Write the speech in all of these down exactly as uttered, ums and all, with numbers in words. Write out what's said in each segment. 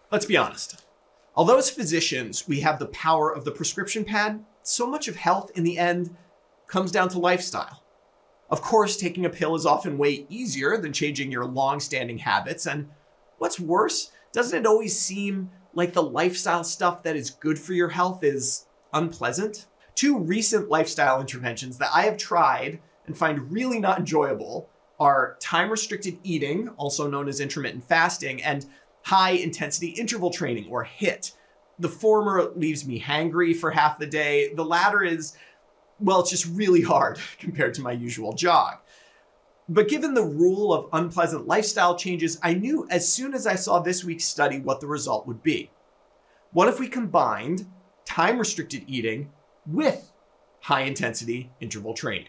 Let's be honest. Although as physicians, we have the power of the prescription pad, so much of health in the end comes down to lifestyle. Of course, taking a pill is often way easier than changing your long-standing habits. And what's worse, doesn't it always seem like the lifestyle stuff that is good for your health is unpleasant? Two recent lifestyle interventions that I have tried and find really not enjoyable are time-restricted eating, also known as intermittent fasting, and high-intensity interval training, or HIIT. The former leaves me hangry for half the day. The latter is, well, it's just really hard compared to my usual jog. But given the rule of unpleasant lifestyle changes, I knew as soon as I saw this week's study what the result would be. What if we combined time-restricted eating with high-intensity interval training?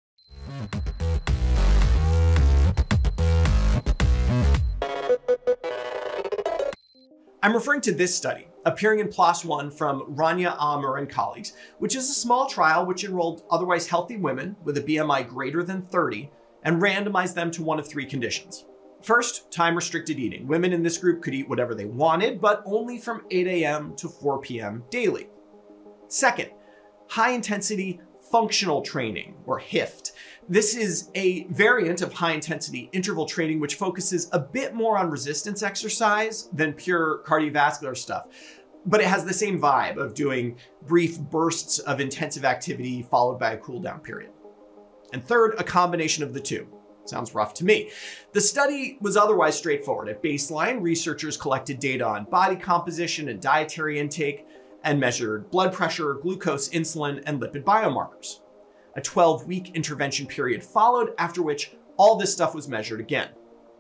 I'm referring to this study, appearing in PLOS One from Rania Amer and colleagues, which is a small trial which enrolled otherwise healthy women with a B M I greater than thirty and randomized them to one of three conditions. First, time-restricted eating. Women in this group could eat whatever they wanted, but only from eight A M to four P M daily. Second, high-intensity functional training, or HIIT. This is a variant of high-intensity interval training which focuses a bit more on resistance exercise than pure cardiovascular stuff, but it has the same vibe of doing brief bursts of intensive activity followed by a cool down period. And third, a combination of the two. Sounds rough to me. The study was otherwise straightforward. At baseline, researchers collected data on body composition and dietary intake and measured blood pressure, glucose, insulin, and lipid biomarkers. A twelve-week intervention period followed, after which all this stuff was measured again.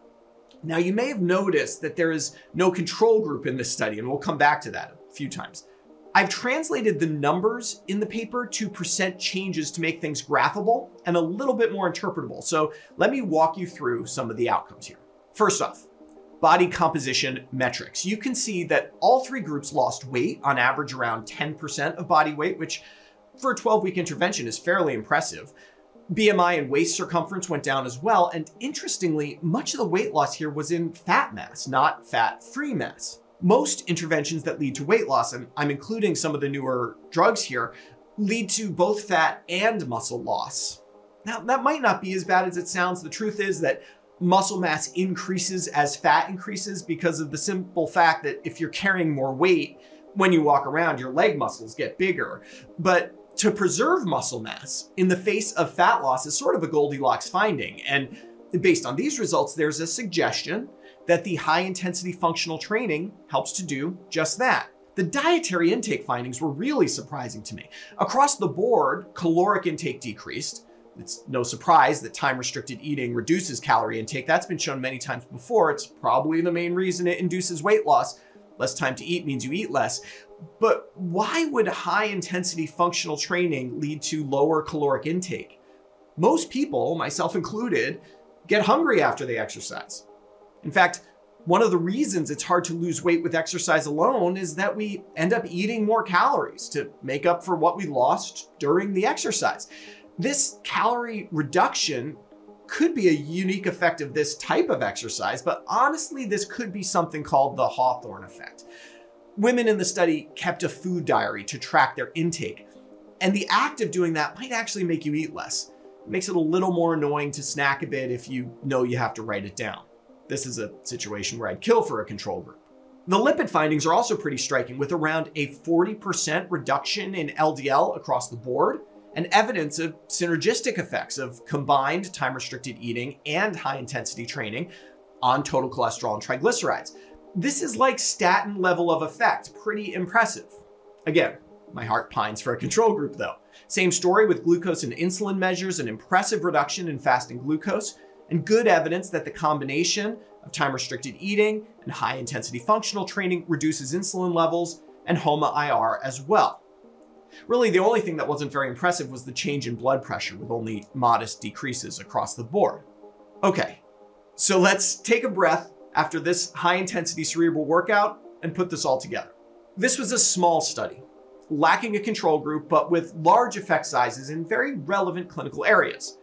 Now, you may have noticed that there is no control group in this study, and we'll come back to that a few times. I've translated the numbers in the paper to percent changes to make things graphable and a little bit more interpretable. So let me walk you through some of the outcomes here. First off, body composition metrics. You can see that all three groups lost weight, on average around ten percent of body weight, which for a twelve-week intervention is fairly impressive. B M I and waist circumference went down as well. And interestingly, much of the weight loss here was in fat mass, not fat-free mass. Most interventions that lead to weight loss, and I'm including some of the newer drugs here, lead to both fat and muscle loss. Now, that might not be as bad as it sounds. The truth is that muscle mass increases as fat increases because of the simple fact that if you're carrying more weight, when you walk around, your leg muscles get bigger. But to preserve muscle mass in the face of fat loss is sort of a Goldilocks finding. And based on these results, there's a suggestion that the high-intensity functional training helps to do just that. The dietary intake findings were really surprising to me. Across the board, caloric intake decreased. It's no surprise that time-restricted eating reduces calorie intake. That's been shown many times before. It's probably the main reason it induces weight loss. Less time to eat means you eat less. But why would high-intensity functional training lead to lower caloric intake? Most people, myself included, get hungry after they exercise. In fact, one of the reasons it's hard to lose weight with exercise alone is that we end up eating more calories to make up for what we lost during the exercise. This calorie reduction could be a unique effect of this type of exercise, but honestly, this could be something called the Hawthorne effect. Women in the study kept a food diary to track their intake, and the act of doing that might actually make you eat less. It makes it a little more annoying to snack a bit if you know you have to write it down. This is a situation where I'd kill for a control group. The lipid findings are also pretty striking, with around a forty percent reduction in L D L across the board, and evidence of synergistic effects of combined time-restricted eating and high-intensity training on total cholesterol and triglycerides. This is like statin level of effect, pretty impressive. Again, my heart pines for a control group though. Same story with glucose and insulin measures, an impressive reduction in fasting glucose, and good evidence that the combination of time-restricted eating and high-intensity functional training reduces insulin levels and HOMA-I R as well. Really, the only thing that wasn't very impressive was the change in blood pressure, with only modest decreases across the board. Okay, so let's take a breath after this high-intensity cerebral workout and put this all together. This was a small study, lacking a control group, but with large effect sizes in very relevant clinical areas.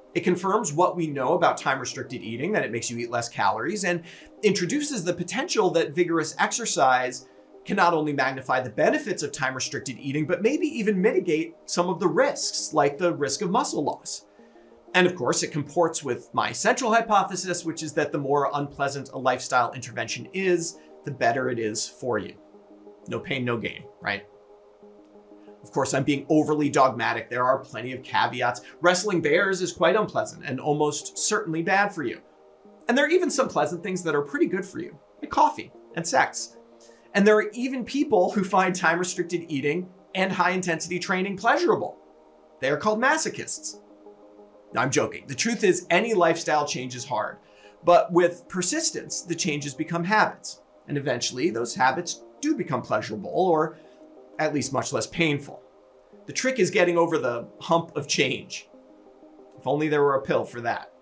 It confirms what we know about time-restricted eating, that it makes you eat less calories, and introduces the potential that vigorous exercise can not only magnify the benefits of time-restricted eating, but maybe even mitigate some of the risks, like the risk of muscle loss. And of course, it comports with my central hypothesis, which is that the more unpleasant a lifestyle intervention is, the better it is for you. No pain, no gain, right? Of course, I'm being overly dogmatic. There are plenty of caveats. Wrestling bears is quite unpleasant and almost certainly bad for you. And there are even some pleasant things that are pretty good for you, like coffee and sex. And there are even people who find time-restricted eating and high-intensity training pleasurable. They are called masochists. Now, I'm joking. The truth is, any lifestyle change is hard. But with persistence, the changes become habits. And eventually, those habits do become pleasurable, or at least much less painful. The trick is getting over the hump of change. If only there were a pill for that.